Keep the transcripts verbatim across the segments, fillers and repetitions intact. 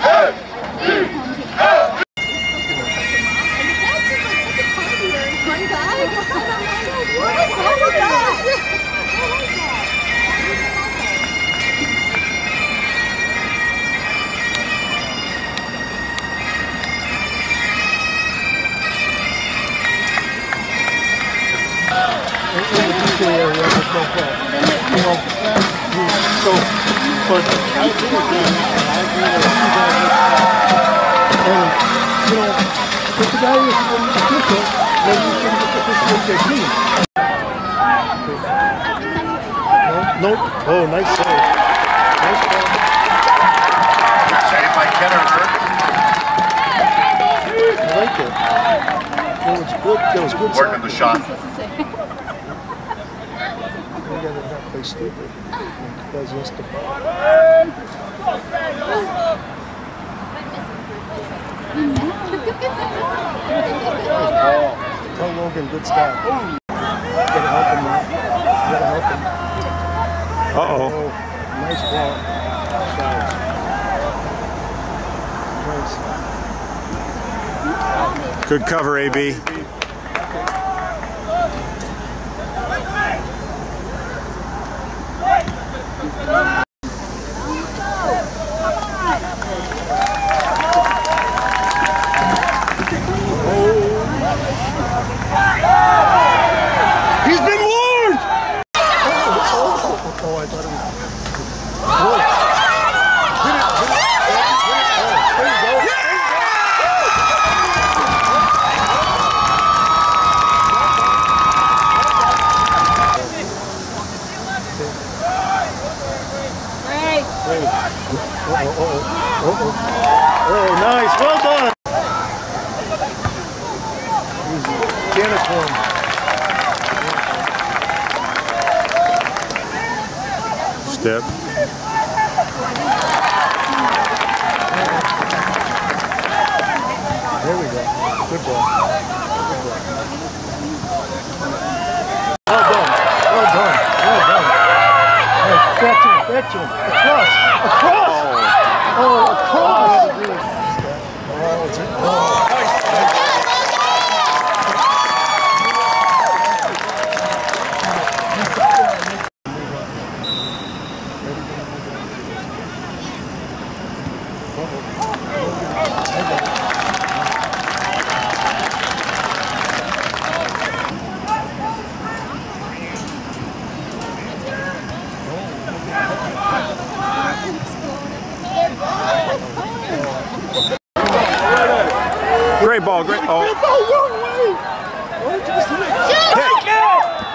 So, but I agree with you. I agree with you guys. And, you know, if the guy is an official, then you shouldn't get the official with their team. No, nope. Oh, nice save. Nice ball. Good save by Kennerger. I like it. That was good. That was good. Working the shot. We gotta not play stupid. Does this to ball. Tell Logan, good stop. You gotta help him now. You gotta help him. Uh-oh. Oh, nice ball. Nice. Good cover, A B. He's been warned! Oh, oh, oh, oh, I thought it was... Oh. Hit it, hit it, hit it, hit it. Oh, there you go. Great. Oh, oh, oh, oh, oh. Oh, nice, well done. Janet one. Step. There we go. Good ball. Good ball. Well done. Well done. Well done. Right, back to him. Back to him. Across. Across. Oh, across. Oh, it's a, oh. Great ball, great ball. Great ball, wrong way. Why did you just hit it? Take it!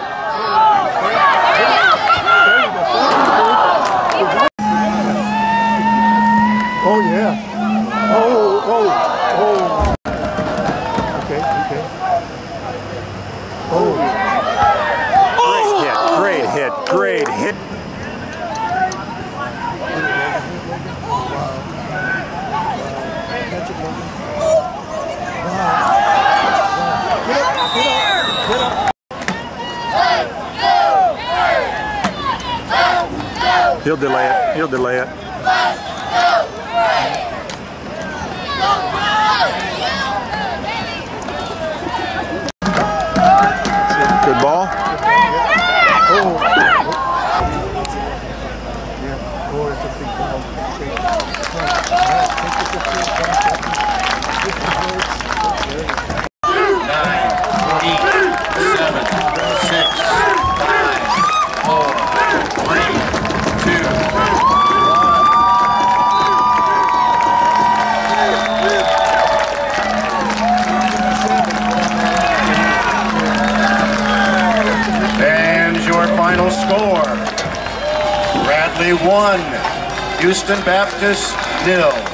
Oh, yeah. Oh, oh, oh. Okay, okay. Oh. Great hit, great hit, great hit. He'll delay it. He'll delay it. Good ball. Oh. Yeah. Oh, it's a big ball. Nine, eight, seven, six, five, four, three, two, and your final score: Bradley one, Houston Baptist nil.